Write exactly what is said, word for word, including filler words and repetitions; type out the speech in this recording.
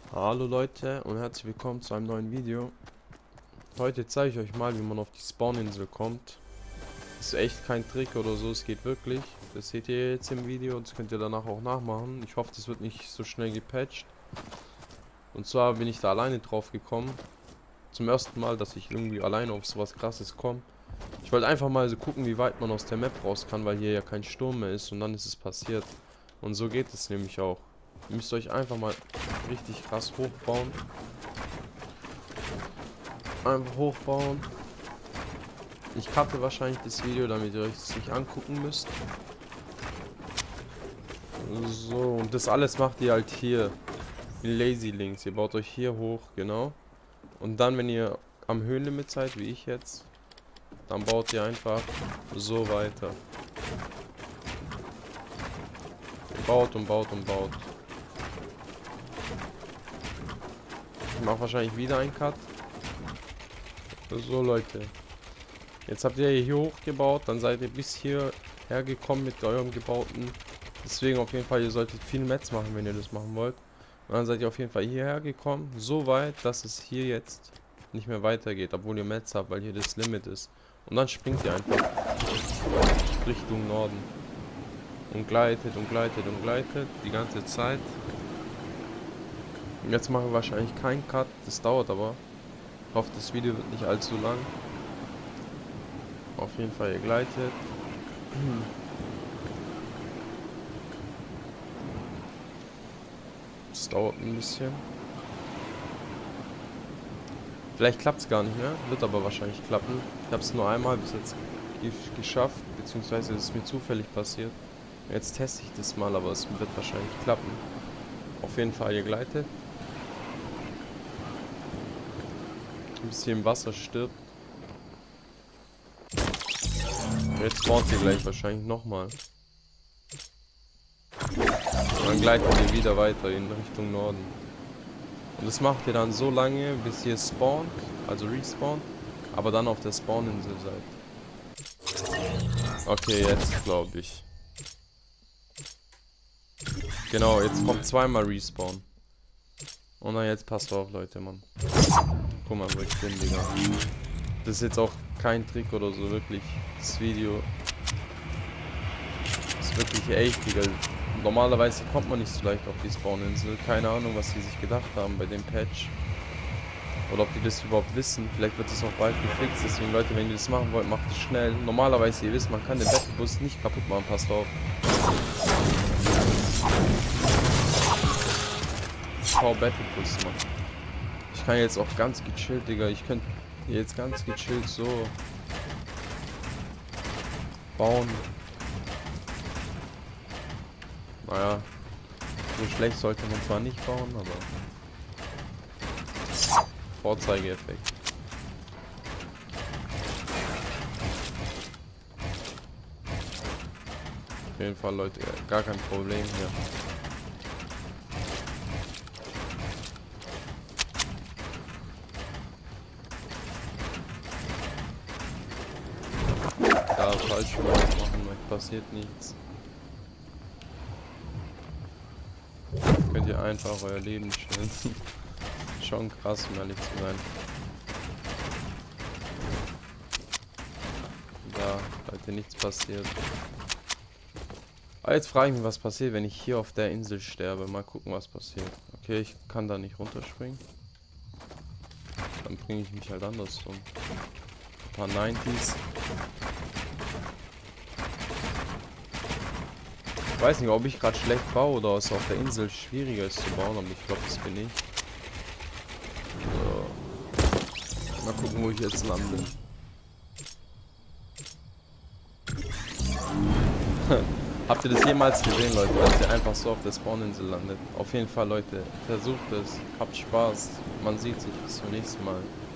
Hallo Leute und herzlich willkommen zu einem neuen Video. Heute zeige ich euch mal, wie man auf die Spawninsel kommt. Ist echt kein Trick oder so, es geht wirklich. Das seht ihr jetzt im Video und das könnt ihr danach auch nachmachen. Ich hoffe, das wird nicht so schnell gepatcht. Und zwar bin ich da alleine drauf gekommen. Zum ersten Mal, dass ich irgendwie alleine auf sowas krasses komme. Ich wollte einfach mal so gucken, wie weit man aus der Map raus kann, weil hier ja kein Sturm mehr ist und dann ist es passiert. Und so geht es nämlich auch. Ihr müsst euch einfach mal richtig krass hochbauen. Einfach hochbauen. Ich cutte wahrscheinlich das Video, damit ihr euch das nicht angucken müsst. So, und das alles macht ihr halt hier. Wie Lazy Links. Ihr baut euch hier hoch, genau. Und dann, wenn ihr am Höhenlimit seid, wie ich jetzt, dann baut ihr einfach so weiter. Ihr baut und baut und baut. Ich mache wahrscheinlich wieder einen Cut. So Leute. Jetzt habt ihr hier hochgebaut, dann seid ihr bis hier hergekommen mit eurem gebauten. Deswegen auf jeden Fall, ihr solltet viel Metz machen, wenn ihr das machen wollt. Und dann seid ihr auf jeden Fall hierher gekommen, so weit, dass es hier jetzt nicht mehr weitergeht, obwohl ihr Metz habt, weil hier das Limit ist. Und dann springt ihr einfach Richtung Norden. Und gleitet und gleitet und gleitet die ganze Zeit. Und jetzt machen wir wahrscheinlich keinen Cut, das dauert aber. Ich hoffe, das Video wird nicht allzu lang. Auf jeden Fall, ihr gleitet. Das dauert ein bisschen. Vielleicht klappt es gar nicht mehr, wird aber wahrscheinlich klappen. Ich habe es nur einmal bis jetzt geschafft, beziehungsweise es ist mir zufällig passiert. Jetzt teste ich das mal, aber es wird wahrscheinlich klappen. Auf jeden Fall, ihr gleitet. Bis hier im Wasser stirbt. Jetzt spawnt ihr gleich wahrscheinlich nochmal. Dann gleitet ihr wieder weiter in Richtung Norden. Und das macht ihr dann so lange, bis ihr spawnt, also respawnt, aber dann auf der Spawninsel seid. Okay, jetzt glaube ich. Genau, jetzt kommt zweimal Respawn. Und dann jetzt passt auf, Leute, Mann. Guck mal, wo ich bin, Digga. Das ist jetzt auch kein Trick oder so, wirklich. Das Video ist wirklich echt, Digga. Normalerweise kommt man nicht so leicht auf die Spawninsel. Keine Ahnung, was die sich gedacht haben bei dem Patch. Oder ob die das überhaupt wissen. Vielleicht wird es auch bald gefixt. Deswegen, Leute, wenn ihr das machen wollt, macht es schnell. Normalerweise, ihr wisst, man kann den Battlebus nicht kaputt machen. Passt auf. V Battlebus, Mann. Ich kann jetzt auch ganz gechillt, Digga. Ich könnte jetzt ganz gechillt so bauen. Naja, so schlecht sollte man zwar nicht bauen, aber Vorzeigeeffekt. Auf jeden Fall, Leute, gar kein Problem hier. Da falsch machen, passiert nichts. Könnt ihr einfach euer Leben stellen. Schon krass, um ehrlich zu sein. Da, Leute, nichts passiert. Aber jetzt frage ich mich, was passiert, wenn ich hier auf der Insel sterbe. Mal gucken, was passiert. Okay, ich kann da nicht runterspringen. Dann bringe ich mich halt anders um. Ein paar neunziger. Ich weiß nicht, ob ich gerade schlecht baue oder es auf der Insel schwieriger ist zu bauen, aber ich glaube, das bin ich. So. Mal gucken, wo ich jetzt lande. Habt ihr das jemals gesehen, Leute, dass ihr einfach so auf der Spawninsel landet? Auf jeden Fall, Leute, versucht es, habt Spaß, man sieht sich, bis zum nächsten Mal.